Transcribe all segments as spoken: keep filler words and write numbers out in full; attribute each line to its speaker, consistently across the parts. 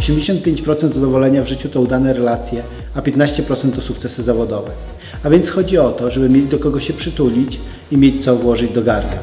Speaker 1: osiemdziesiąt pięć procent zadowolenia w życiu to udane relacje, a piętnaście procent to sukcesy zawodowe. A więc chodzi o to, żeby mieć do kogo się przytulić i mieć co włożyć do garnka.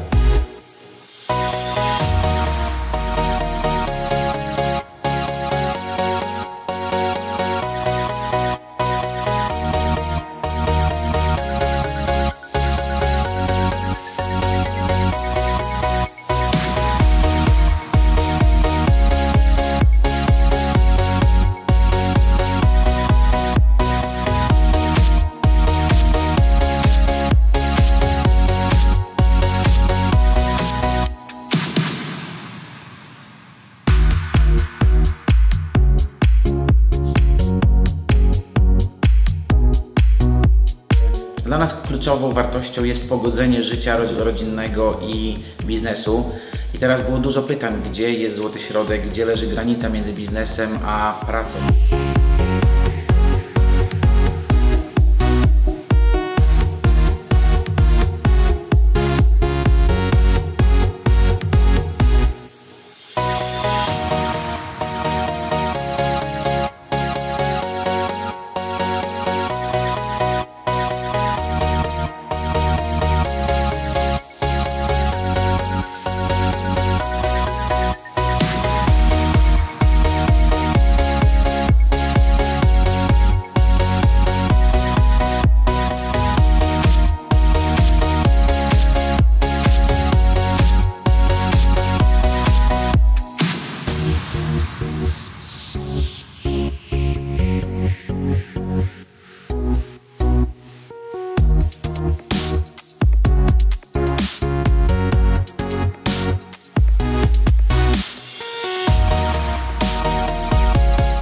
Speaker 2: Dla nas kluczową wartością jest pogodzenie życia rodzinnego i biznesu. I teraz było dużo pytań, gdzie jest złoty środek, gdzie leży granica między biznesem a pracą.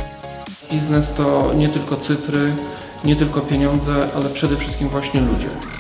Speaker 3: Biznes to nie tylko cyfry, nie tylko pieniądze, ale przede wszystkim właśnie ludzie.